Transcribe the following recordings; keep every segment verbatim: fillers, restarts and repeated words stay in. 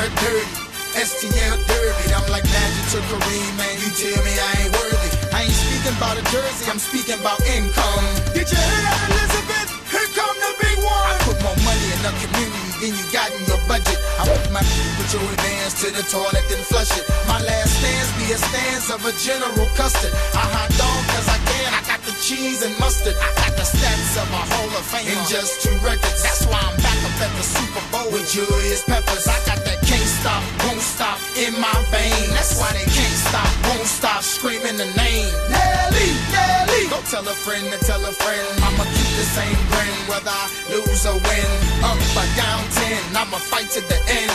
Dirt dirty, S T L dirty. I'm like Magic to Kareem, man. You tell me I ain't worthy. I ain't speaking about a jersey, I'm speaking about income. Did you hear that, Elizabeth? Here come the big one. I put more money in the community than you got in your budget. I put my put your advance to the toilet, then flush it. My last stance be a stance of a General Custard. I hot dog cause I can, I got the cheese and mustard. I got the stats of a Hall of Fame in just two records. That's why I'm back up at the Super Bowl with Julius Peppers. I got that can't stop, won't stop in my veins. That's why they can't stop, won't stop screaming the name. Nelly, Nelly. Go tell a friend to tell a friend. I'ma keep the same grin whether I lose or win. Up or down ten, I'ma fight to the end.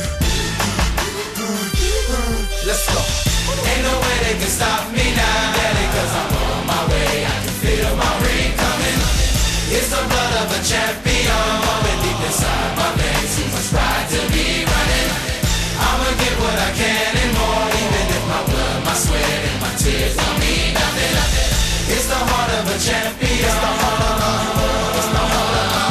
Let's go. Ain't no way they can stop me now, Daddy, cause I'm on my way. I can feel my ring coming. It's the blood of a champion, moving deep inside my veins. Too much pride to be running. I'ma get what I can and more, even if my blood, my sweat, and my tears don't mean nothing. It's the heart of a champion. It's the heart of a, it's the heart of a.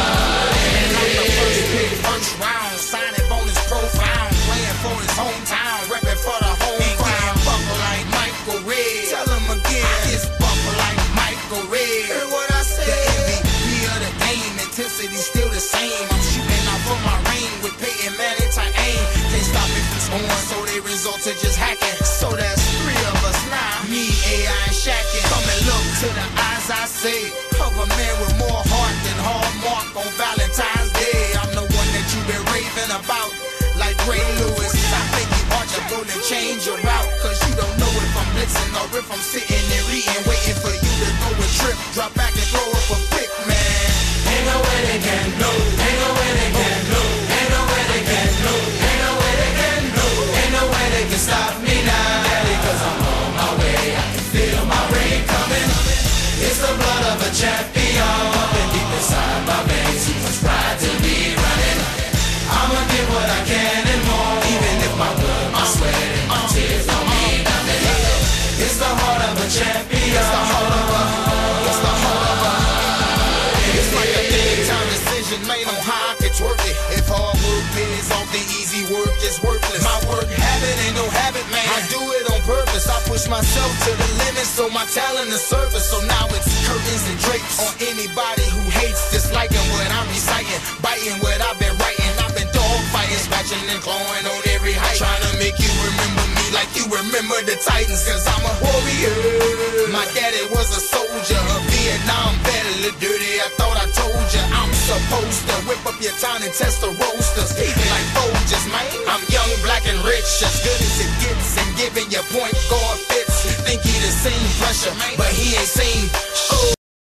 And I'm the first pick, first round, signing bonus profound, playing for his hometown, repping for the home crowd. Buckle like Michael Red. Tell him again. I just buckle like Michael Red. Hear what I said? The M V P of the game, intensity still the same. I'm shooting out for my ring with Peyton Manning to aim. Can't stop me from scoring, so they result to just hacking. So that's three of us now. Me, A I, and Shaqin'. Come and look to the eyes I say of a man with more heart than Hallmark on Valentine's Day. I'm the one that you've been raving about, like Ray Lewis. I think you ought to go and change your route, cause you don't know if I'm blitzing or if I'm sitting there eating, waiting for you to go and trip, drop back and throw up a pick, man. Ain't no way they can do. Ain't no way they can do. Ain't no way they can do. Ain't no way they can do. Ain't no way they can stop me now, Daddy, cause I'm on my way. I can feel my ring coming. It's the blood of a champion, moving deep inside my veins. Too much pride to be running. I'ma get what I can and more, even if my blood, my sweat, and my tears don't mean nothing. It's the heart of a champion. It's the heart of a, it's the heart of a. It's like a big time decision made on how I could twerk it. If hard work pays off, the easy work is worthless. My work habit ain't no habit, man. I do it on purpose. I push myself to the limit, so my talent is surface. So now it's curtains and drapes on anybody who hates, disliking what I'm reciting, biting what I've been writing. I've been dog fighting, scratching and clawing on every height, trying to make you remember me like you remember the Titans, cause I'm a warrior. My daddy was a soldier, a Vietnam vet, a little dirty. I thought I told you I'm supposed to whip up your town and test the roasters, even like Folgers, man. I'm young, black, and rich, as good as it gets, and giving your point guard fits. Think he the same pressure, but he ain't seen. Oh.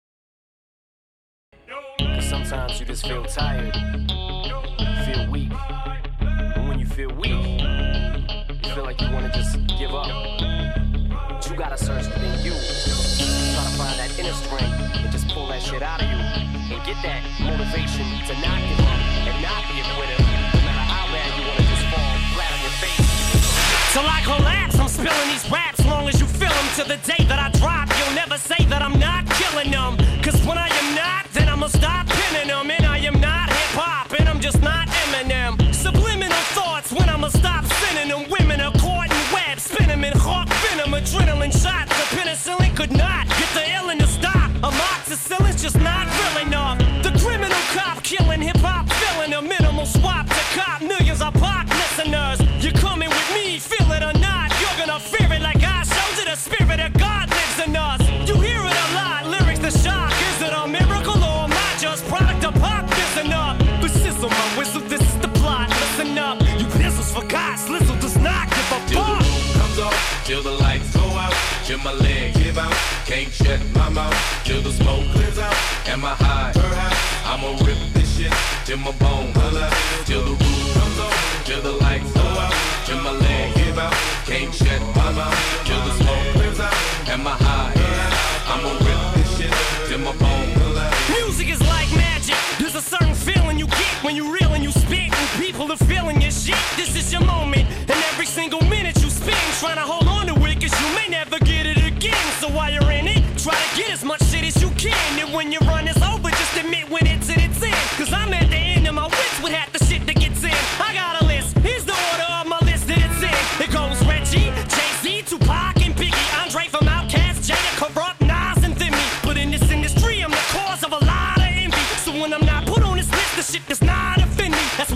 Cause sometimes you just feel tired, you feel weak, and when you feel weak, you feel like you wanna just give up. But you gotta search within you, try to find that inner strength and just pull that shit out of you, and get that motivation to not give up and not be a quitter, no matter how bad you wanna just fall flat on your face. Till I collapse, I'm spilling these raps long as you feel them. To the day that I drop, you'll never say that I'm not killing them. Cause when I am not, then I'ma stop pinning them. And I am not hip-hop, and I'm just not Eminem. Subliminal thoughts when I'ma stop sending them. Women are caught in web, spin them in hawk venom. Adrenaline shots, the penicillin could not get the illin to stop. Amoxicillin's just not real enough. The criminal cop killing hip-hop, filling a minimal swap to cop. Millions of pop listeners, you're coming with me, feel it or not. You're gonna fear it like I showed you. The spirit of God lives in us. You hear it a lot, lyrics to shock. Is it a miracle or am I just product of pop? Listen up, but sizzle my whistle, this is the plot. Listen up, you pistols for God, Slizzle does not give a fuck. Till the roof comes off, till the lights go out, till my leg give out, can't shut my mouth, till the smoke clears out, and my high, I'ma rip this shit, till my bone holla, till the roof comes off, till the lights go out, till my leg give out, can't shut my mouth, till the smoke clears out, and my high, I'ma rip this shit, till my bone holla. Music is like magic, there's a certain feeling you get when you reel and you spit, and people are feeling your shit. This is your moment, and every single minute you spend trying to hold on to it, cause you may never get it again. So while you're in it, try to get as much shit as you can, and when your run is over, just admit when it's in its end. Cause I'm at the end of my wits with half the shit that gets in. I got a list.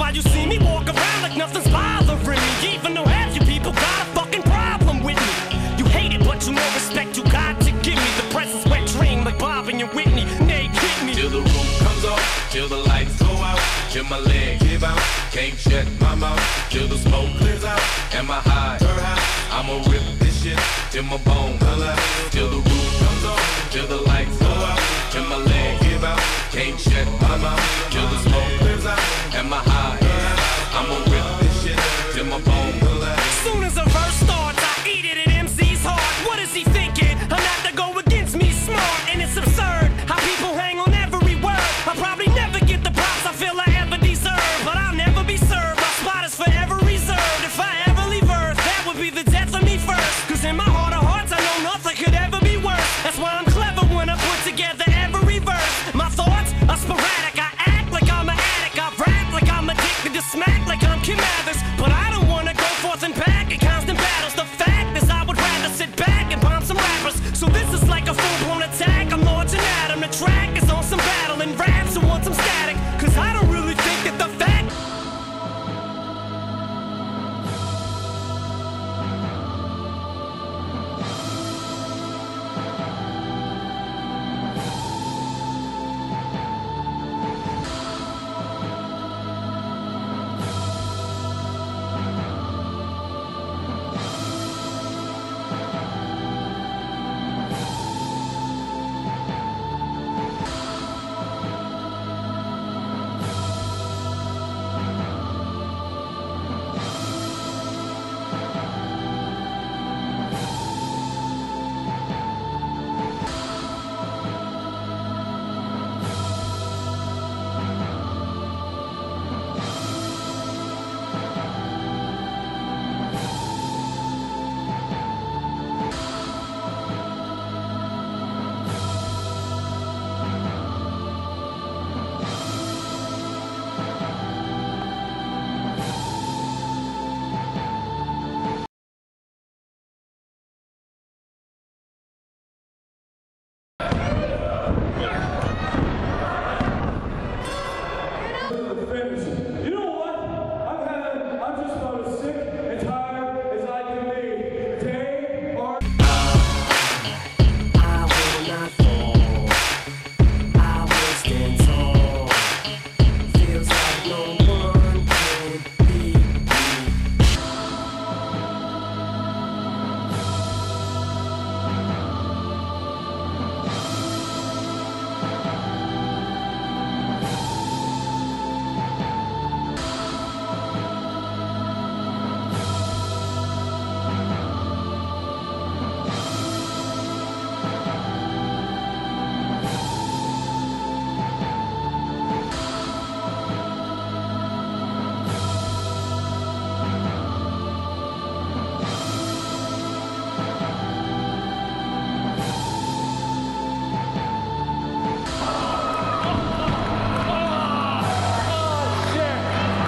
why you see me walk around like nothing's bothering me, even though half you people got a fucking problem with me. You hate it, but you know respect you got to give me. The presence wet dream like Bob and your Whitney. Nay, hit me. Till the roof comes off, till the lights go out, till my leg give out, can't shut my mouth, till the smoke clears out, and my high, her high, I'ma rip this shit, till my bone color, till the roof comes off, till the lights go out, till my leg give out, can't shut my mouth, till the smoke clears out, and my high, her high, I'ma rip this shit, till my bone color. Soon as a verse starts, I eat it at M C's heart. What is he thinking? I'm not to go against me smart, and it's absurd how people hang on every word. I probably never get the props I feel I ever deserve, but I'll never be served. My spot is forever reserved. If I ever leave Earth, that would be the death of me first. Cause in my heart of hearts, I know nothing could ever be worse. That's why I'm clever when I put together every verse. My thoughts are sporadic. I act like I'm an addict. I rap like I'm addicted to smack like I'm Kim Mathers. But I don't wanna go forth and pack in constant battles. The fact is I would rather sit back and bomb some rappers. So this is like a full-blown attack. I'm launching at 'em. The track is on some battle and raps who want some static. Cause I don't really think that the fact You know what? I've had, I'm just about as sick and tired as I can be. Day or I will not fall. I will stand tall. Feels like no one can beat me.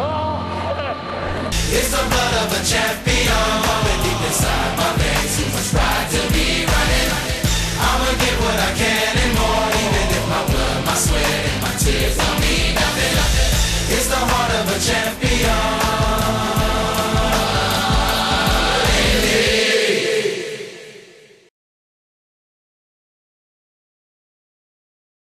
It's the blood of a champion, pumping deep inside my veins. Too much